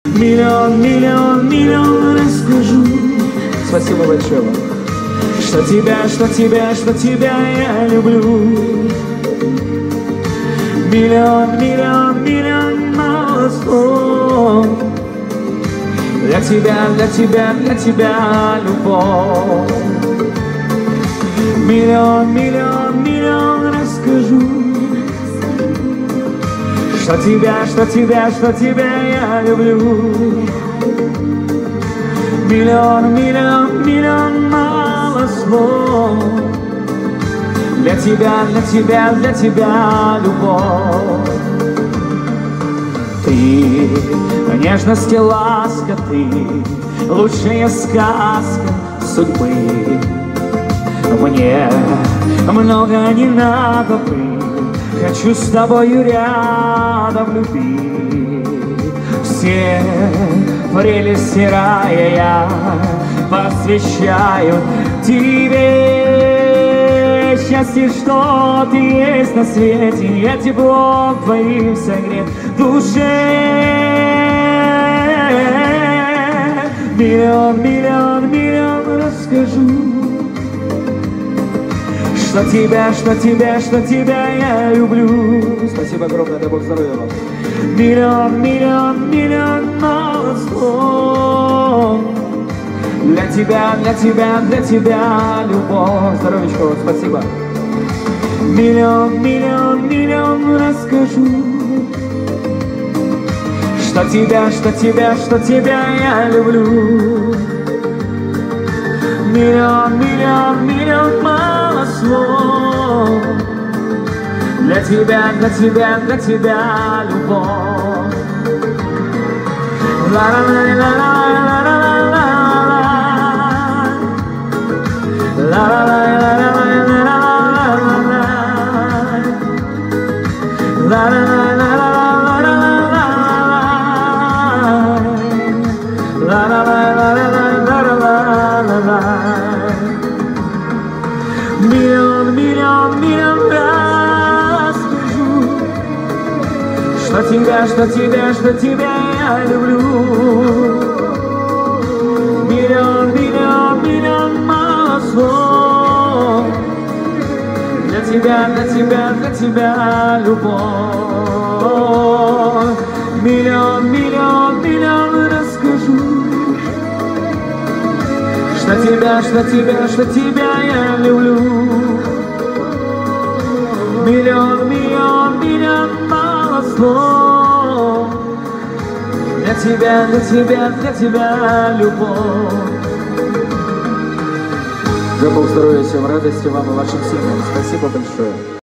Миллион, миллион, миллион расскажу. Спасибо большое вам. Что тебя я люблю. Миллион, миллион, миллион мало слов. Для тебя любовь. Миллион, миллион, миллион расскажу. Что тебя я люблю. Миллион, миллион, миллион мало слов. Для тебя любовь. Ты, нежность и ласка, ты лучшая сказка судьбы. Мне много не надо быть, хочу с тобою рядом любить. Все прелести рая я посвящаю тебе. Счастье, что ты есть на свете, я теплом твоим согрет в душе. Миллион, миллион, миллион расскажу. Что тебя я люблю. Спасибо огромное, дай Бог здоровья вам. Миллион, миллион, миллион мало слов. Для тебя любовь. Здоровечко вам, спасибо. Миллион, миллион, миллион расскажу. Что тебя я люблю. Миллион, миллион, миллион мало слов. Для тебя любовь. Миллион, миллион, миллион расскажу. Что тебя я люблю. Миллион, миллион, миллион мало слов. Для тебя любовь. Миллион, миллион, миллион расскажу. Что тебя я люблю. Миллион, миллион, миллион мало слов. Для тебя любовь. Дай Бог здоровья, всем радости вам и вашим семьям. Спасибо большое.